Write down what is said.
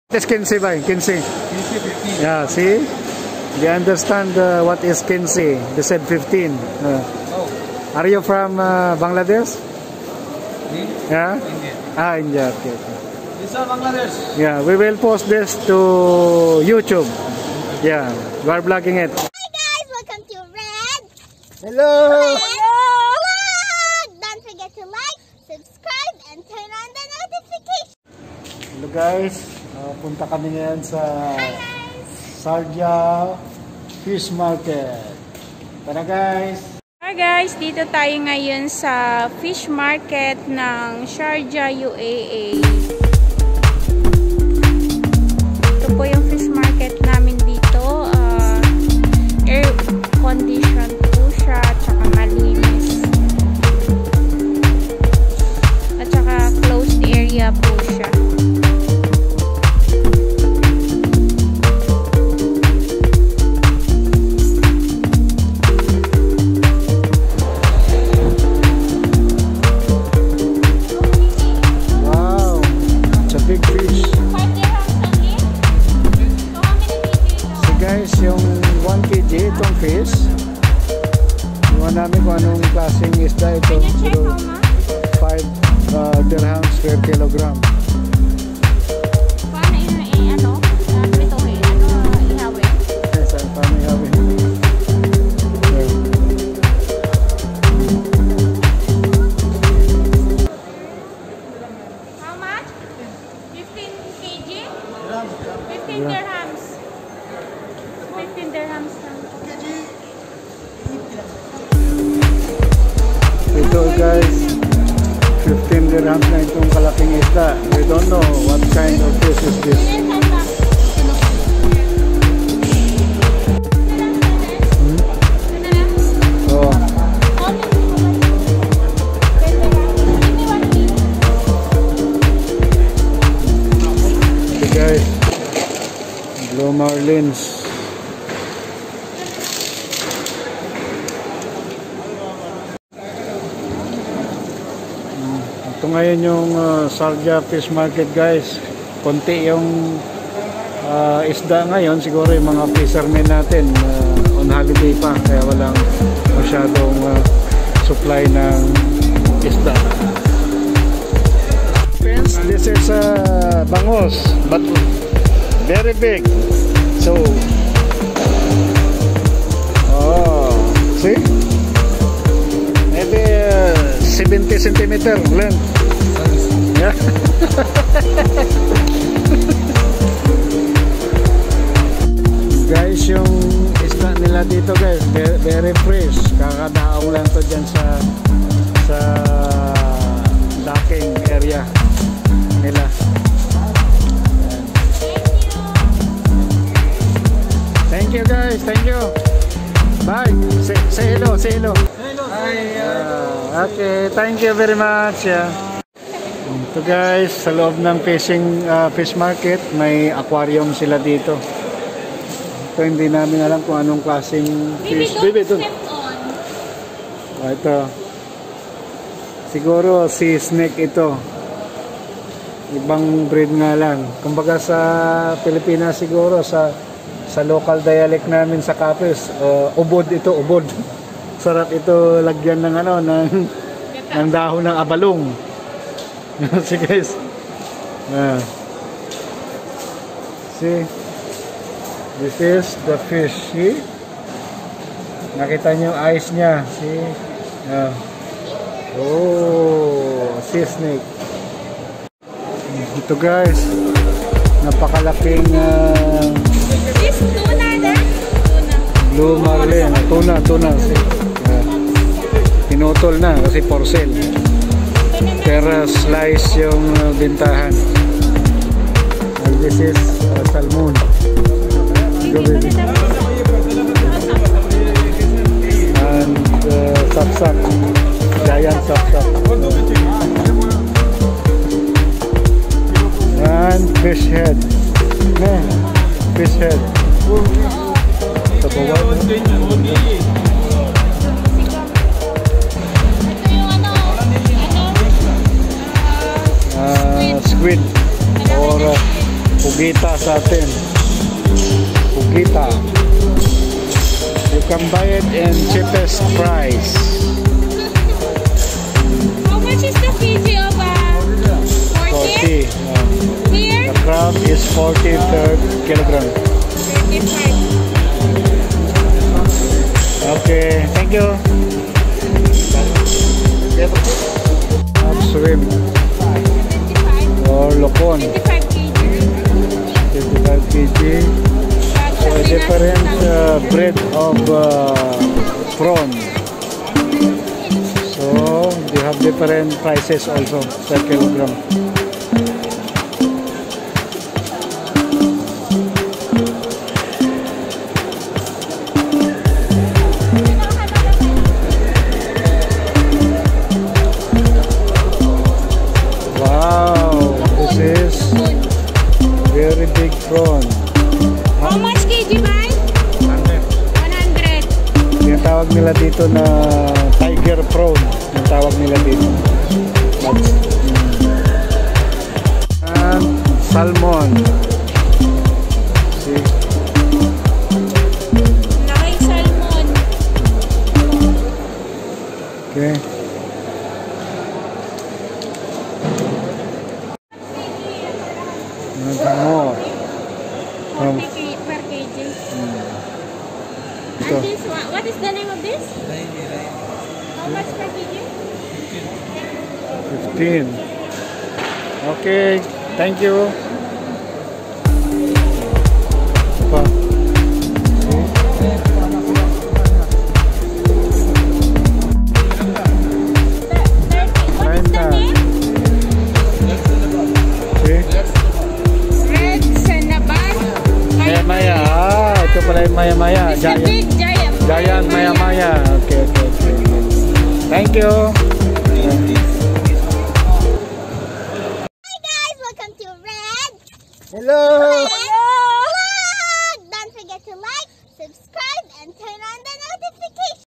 What is Kinsey ba? Kinsey? Kinsey 15. Yeah, see? They understand what is Kinsey. They said 15. Are you from Bangladesh? Me? Yeah? India. Ah, India. Okay. This is Bangladesh. Yeah, we will post this to YouTube. Yeah, we are vlogging it. Hi guys, welcome to Red. Hello! Vlog! Don't forget to like, subscribe, and turn on the notification. Hello guys, punta kami ngayon sa Sharjah Fish Market. Tara guys! Hi guys, dito tayo ngayon sa fish market ng Sharjah, UAE. Ito po yung fish market namin dito. Air condition po siya, tsaka malinis. At tsaka closed area po siya. Yung 1 kg itong fish, iwan namin kung anong klaseng isda ito. 5 dirhams per kilogram. Paano ano? Prituhin? Ano ihawin? Yes, paano ihawin? How much? 15 kg? 15 dirhams. 15 dirhams lang. Ito guys, 15 dirhams na itong kalaking isda. We don't know what kind of fish is this. Oh. Okay guys, blue marlins. Ito ngayon yung Sharjah Fish Market guys. Konti yung isda ngayon. Siguro yung mga fishermen natin on holiday pa. Kaya walang masyadong supply ng isda. Friends, this is bangus. But very big. So, oh, see? Maybe 70 cm length. Yeah. Guys, yung isda nila dito guys, very fresh. Kakadaong lang to dyan sa docking area nila. Thank you guys, thank you. Bye. Say hello, say hello. Okay, thank you very much. Yeah. Ito guys, sa loob ng fish market, may aquarium sila dito. Ito hindi namin alam kung anong klaseng fish. Baby, ito. Ito. Siguro sea snake ito. Ibang breed nga lang. Kumbaga sa Pilipinas siguro, sa local dialect namin sa Capiz, ubod ito, ubod. Sarap ito lagyan ng ano, ng dahon ng abalong. See guys. See. This is the fish. See? Nakita niyo yung eyes niya. See? Oh, sea snake. Ito guys. Napakalaking blue marlin. Tuna. See? Pinutol na kasi for sale. Pero slice yung bintahan. And this is salmon. Go baby. And sapsap. Giant sapsap. And fish head. Fish head. Tabawan. Squid or Pugita sa atin. Pugita. You can buy it in cheapest price. How much is the kg of 40? 40. Here? The crab is 40 per kilogram. 35. Okay, thank you. Crab shrimp 25. or locon. 25 kg. 25 kg. So a different breed of prawn. So they have different prices also per kilogram. Wow, this is very big prawn. How much kg ba? 100. Yung tawag nila dito na tiger prawn. Yung tawag nila dito. And salmon. See? Laking salmon. Okay. Nothing more. 40 per kg. Ito. And this one, what is the name of this? How much per kg? 15. Okay. Thank you. Pa. What is the name? See? Red Sanaban. Maya-maya. Ah, ito pala yung maya-maya. It's the big giant. Giant maya-maya. Okay. Thank you. Hi guys, welcome to Red. Hello.